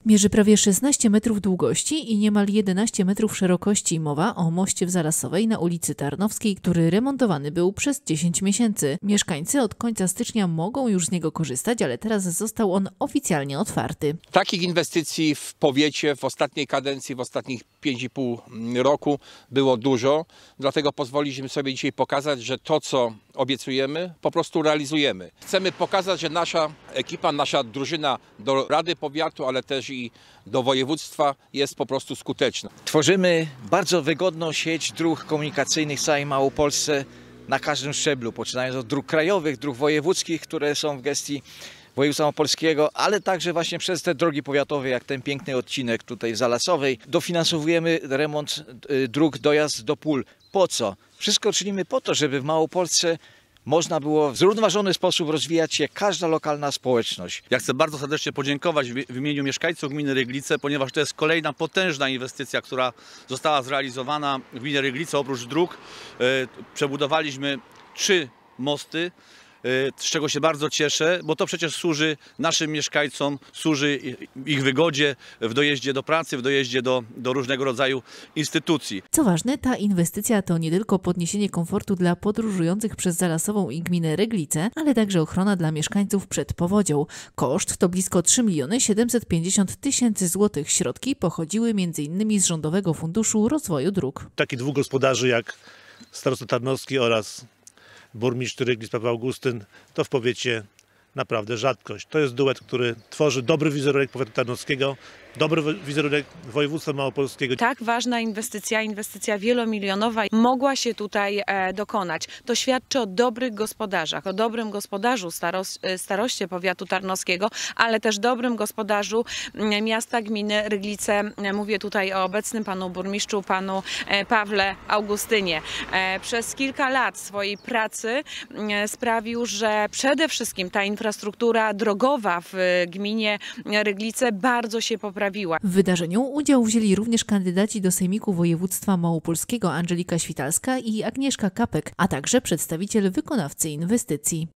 Mierzy prawie 16 metrów długości i niemal 11 metrów szerokości. Mowa o moście w Zalasowej na ulicy Tarnowskiej, który remontowany był przez 10 miesięcy. Mieszkańcy od końca stycznia mogą już z niego korzystać, ale teraz został on oficjalnie otwarty. Takich inwestycji w powiecie w ostatniej kadencji, w ostatnich 5,5 roku było dużo. Dlatego pozwoliliśmy sobie dzisiaj pokazać, że to, co obiecujemy, po prostu realizujemy. Chcemy pokazać, że nasza ekipa, nasza drużyna do Rady Powiatu, ale też i do województwa jest po prostu skuteczna. Tworzymy bardzo wygodną sieć dróg komunikacyjnych w całej Małopolsce na każdym szczeblu, poczynając od dróg krajowych, dróg wojewódzkich, które są w gestii województwa małopolskiego, ale także właśnie przez te drogi powiatowe, jak ten piękny odcinek tutaj w Zalasowej. Dofinansowujemy remont dróg, dojazd do pól. Po co? Wszystko czynimy po to, żeby w Małopolsce można było w zrównoważony sposób rozwijać się każda lokalna społeczność. Ja chcę bardzo serdecznie podziękować w imieniu mieszkańców gminy Ryglice, ponieważ to jest kolejna potężna inwestycja, która została zrealizowana w gminie Ryglice. Oprócz dróg przebudowaliśmy 3 mosty, z czego się bardzo cieszę, bo to przecież służy naszym mieszkańcom, służy ich wygodzie w dojeździe do pracy, w dojeździe do różnego rodzaju instytucji. Co ważne, ta inwestycja to nie tylko podniesienie komfortu dla podróżujących przez Zalasową i gminę Ryglice, ale także ochrona dla mieszkańców przed powodzią. Koszt to blisko 3 750 000 złotych. Środki pochodziły m.in. z Rządowego Funduszu Rozwoju Dróg. Takich 2 gospodarzy jak starosta Tarnowski oraz burmistrz Ryglic Paweł Augustyn to w powiecie naprawdę rzadkość. To jest duet, który tworzy dobry wizerunek powiatu tarnowskiego, dobry wizerunek województwa małopolskiego. Tak ważna inwestycja wielomilionowa mogła się tutaj dokonać. To świadczy o dobrych gospodarzach, o dobrym gospodarzu staroście powiatu tarnowskiego, ale też dobrym gospodarzu miasta, gminy Ryglice. Mówię tutaj o obecnym panu burmistrzu, panu Pawle Augustynie. Przez kilka lat swojej pracy sprawił, że przede wszystkim ta infrastruktura drogowa w gminie Ryglice bardzo się poprawiła. W wydarzeniu udział wzięli również kandydaci do Sejmiku Województwa Małopolskiego Andżelika Świtalska i Agnieszka Kapek, a także przedstawiciel wykonawcy inwestycji.